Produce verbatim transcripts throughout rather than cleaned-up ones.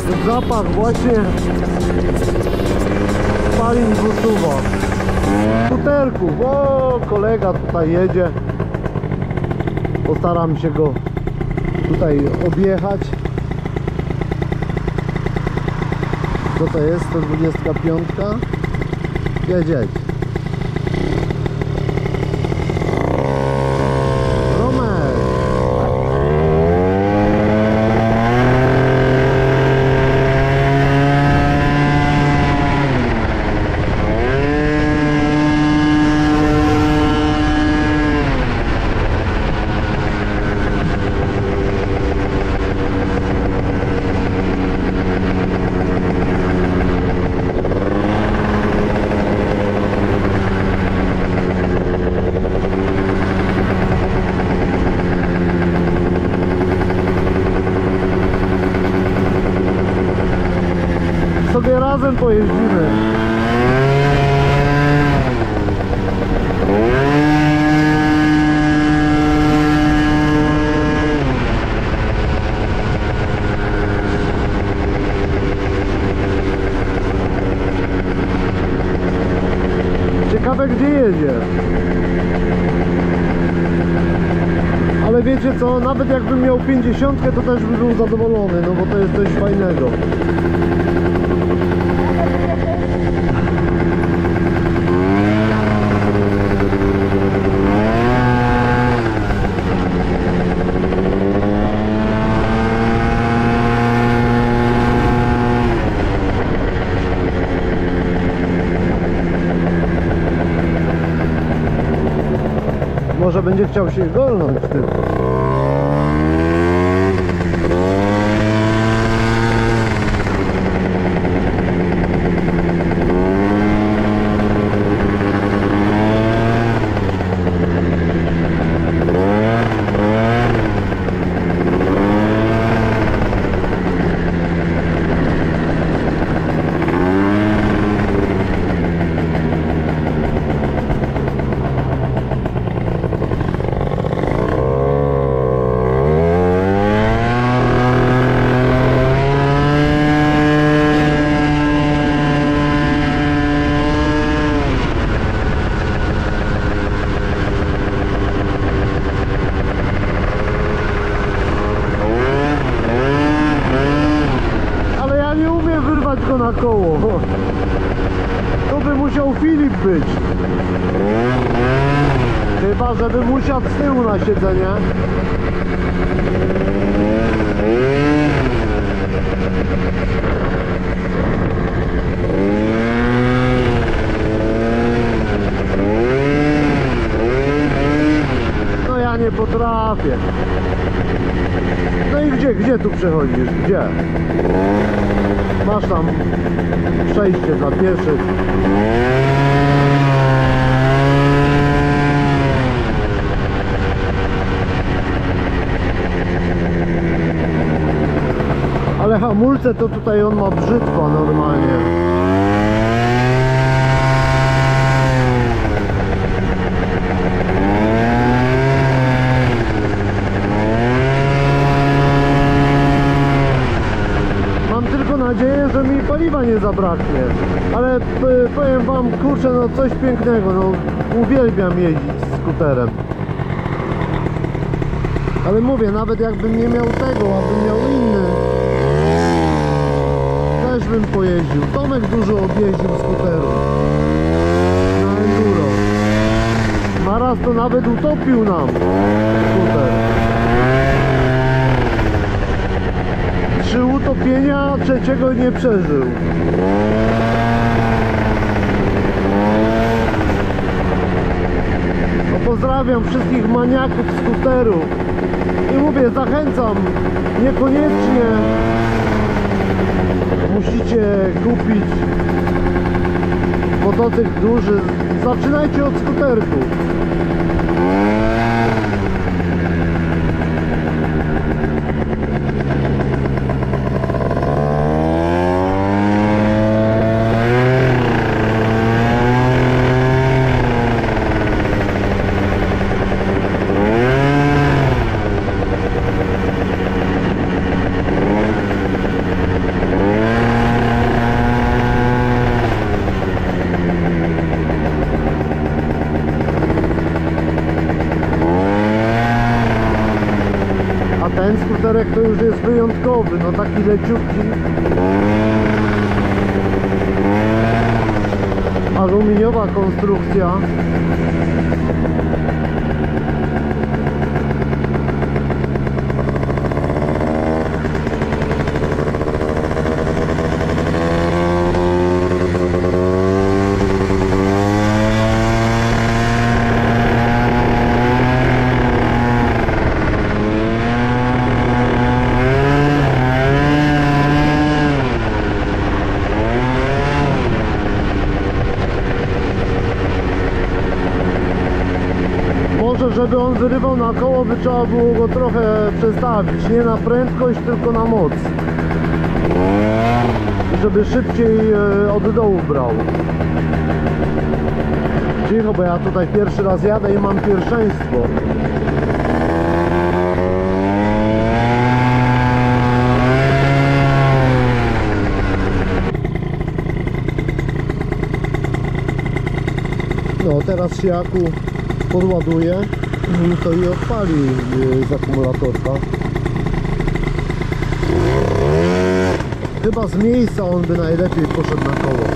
Zapach właśnie spalin z Usuwa. Skuterków. O, kolega tutaj jedzie. Postaram się go tutaj objechać. Co to jest? sto dwadzieścia pięć? Jedź, jedź. Romek. Sobie razem pojeździmy. Ciekawe, gdzie jedzie. Ale wiecie co, nawet jakbym miał pięćdziesiątkę, to też bym był zadowolony, no bo to jest coś fajnego. Może będzie chciał się golnąć w tym. Go na koło. To by musiał Filip być. Chyba, żeby musiał z tyłu na siedzenie. No ja nie potrafię. No i gdzie, gdzie tu przechodzisz? Gdzie? Masz tam przejście dla pieszych. Ale hamulce to tutaj on ma brzytwa normalnie. Nadzieję, że mi paliwa nie zabraknie, ale powiem wam, kurczę, no coś pięknego, no uwielbiam jeździć skuterem. Ale mówię, nawet jakbym nie miał tego, abym miał inny, też bym pojeździł. Tomek dużo objeździł skuterów na enduro. Naraz to nawet utopił nam skuter. Trzy utopienia, trzeciego nie przeżył. No pozdrawiam wszystkich maniaków skuterów i mówię, zachęcam, niekoniecznie musicie kupić motocykl duży, zaczynajcie od skuterków. Ten skuterek to już jest wyjątkowy, no taki leciutki. Aluminiowa konstrukcja. Może żeby on wyrywał na koło, by trzeba było go trochę przestawić, nie na prędkość, tylko na moc, i żeby szybciej od dołu brał. Cicho, bo ja tutaj pierwszy raz jadę i mam pierwszeństwo. No teraz się Aku podładuje, to i odpali z akumulatorka. Chyba z miejsca on by najlepiej poszedł na koło.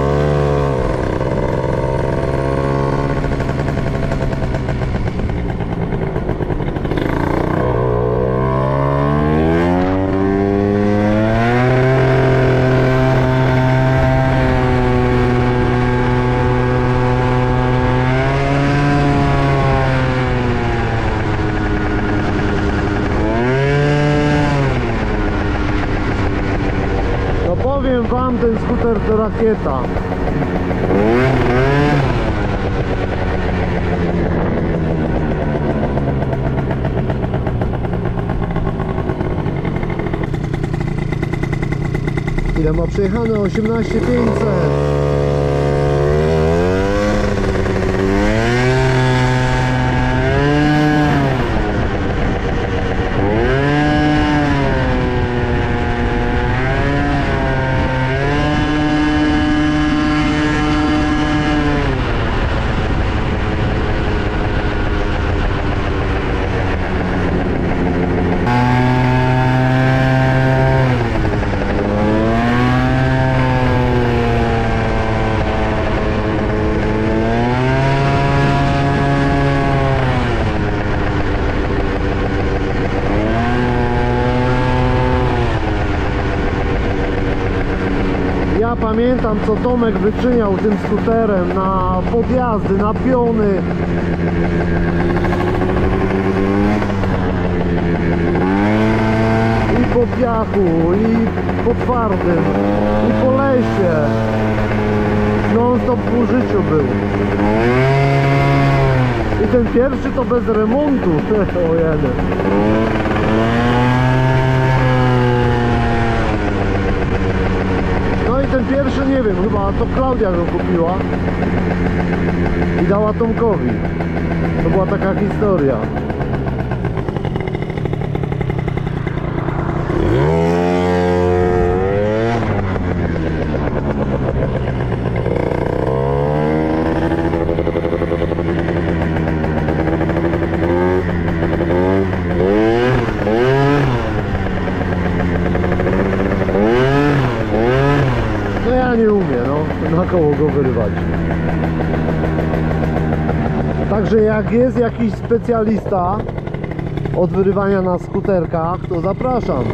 Powiem wam, ten skuter to rakieta. Ile ma przejechane? osiemnaście tysięcy pięćset. Ja pamiętam, co Tomek wyczyniał tym skuterem na podjazdy, na piony. I po piachu, i po twardym, i po lesie. Non stop w użyciu był. I ten pierwszy to bez remontu. O jeden. No i ten pierwszy, nie wiem, chyba to Klaudia go kupiła i dała Tomkowi. To była taka historia. Nie umie, no, na koło go wyrywać. Także jak jest jakiś specjalista od wyrywania na skuterkach, to zapraszam.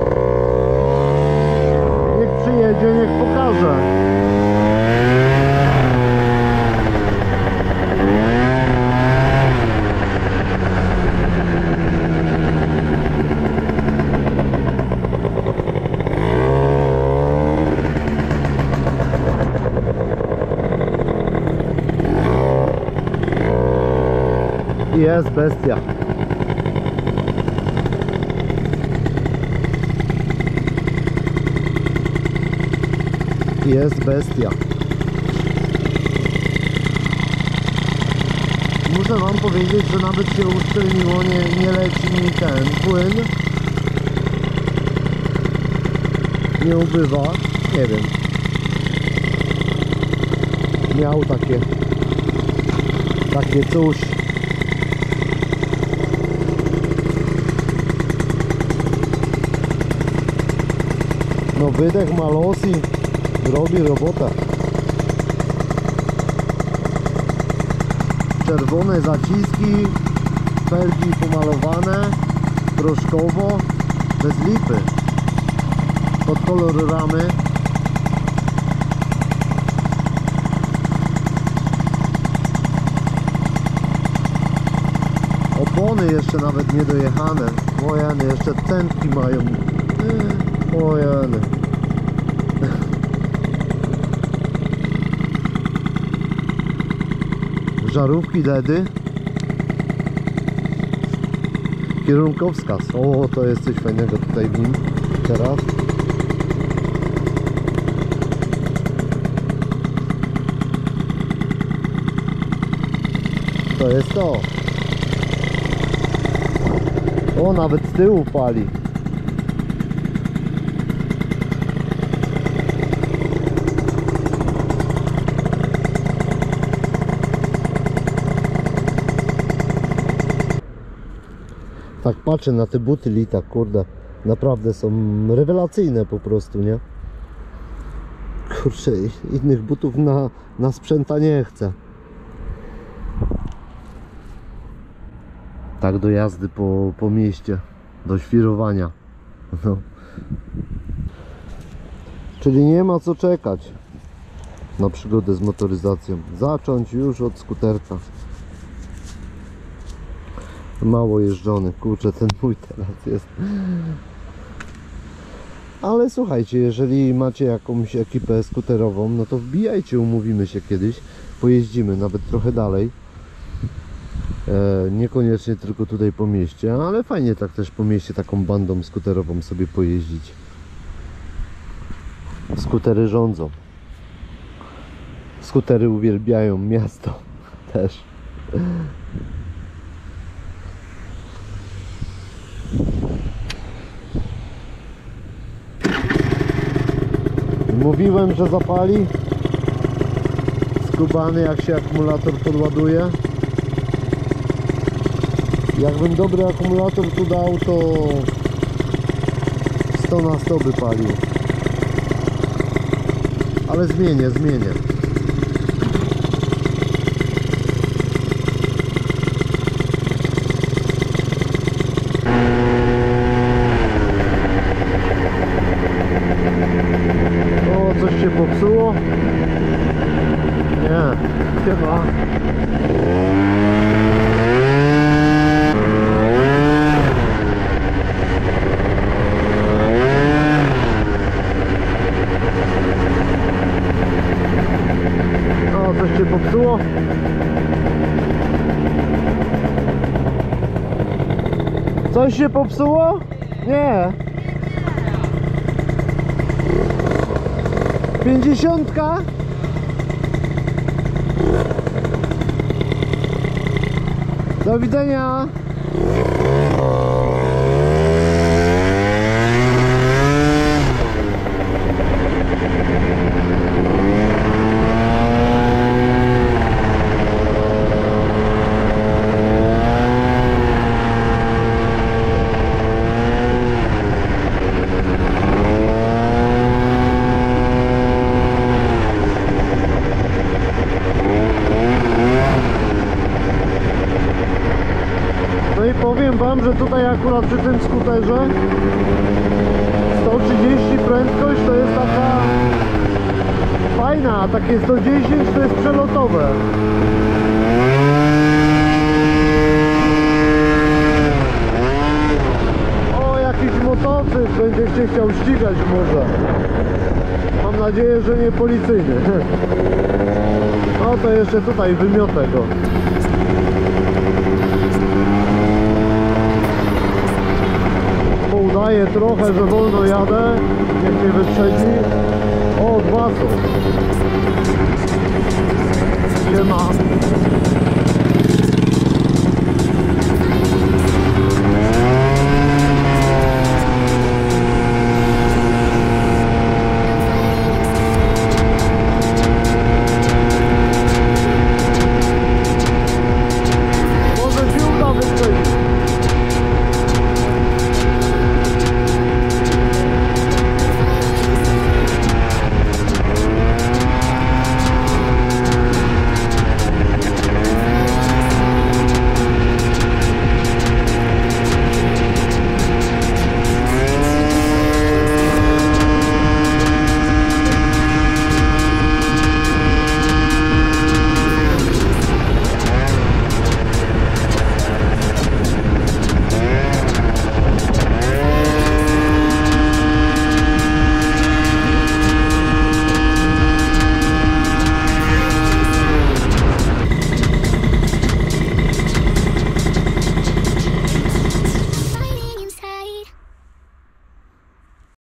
Niech przyjedzie, niech pokaże. Jest bestia. Jest bestia. Muszę wam powiedzieć, że nawet się uszczelniło, nie, nie leci mi ten płyn. Nie ubywa. Nie wiem. Miał takie takie coś. No wydech ma los i robi robotę. Czerwone zaciski, felgi pomalowane, troszkowo, bez lipy. Pod kolor ramy. Opony jeszcze nawet nie dojechane. Mojany, jeszcze centki mają. Mojany. Żarówki L E D y. Kierunkowskaz. O, to jest coś fajnego tutaj w nim teraz. To jest to. O, nawet z tyłu pali. Tak patrzę na te buty Lita, kurde, naprawdę są rewelacyjne po prostu, nie? Kurczę, innych butów na, na sprzęta nie chcę. Tak do jazdy po, po mieście, do świrowania. No. Czyli nie ma co czekać na przygodę z motoryzacją. Zacząć już od skuterka. Mało jeżdżony, kurczę, ten mój teraz jest. Ale słuchajcie, jeżeli macie jakąś ekipę skuterową, no to wbijajcie, umówimy się kiedyś, pojeździmy nawet trochę dalej. E, niekoniecznie tylko tutaj po mieście, ale fajnie tak też po mieście taką bandą skuterową sobie pojeździć. Skutery rządzą. Skutery uwielbiają miasto też. Mówiłem, że zapali. Skubany, jak się akumulator podładuje. Jakbym dobry akumulator tu dał, to sto na sto by palił. Ale zmienię, zmienię. O, coś się popsuło? Nie, nie ma. O, coś się popsuło? Coś się popsuło? Nie. Pięćdziesiątka? Do widzenia. No i powiem wam, że tutaj akurat przy tym skuterze sto trzydzieści prędkość to jest taka fajna, a takie sto dziesięć to jest przelotowe. O, jakiś motocykl będzie się chciał ścigać może. Mam nadzieję, że nie policyjny. No to jeszcze tutaj wymiotę go. Udaję trochę, że wolno jadę. Niech mnie wyprzedzi. O, dwa są. Siema.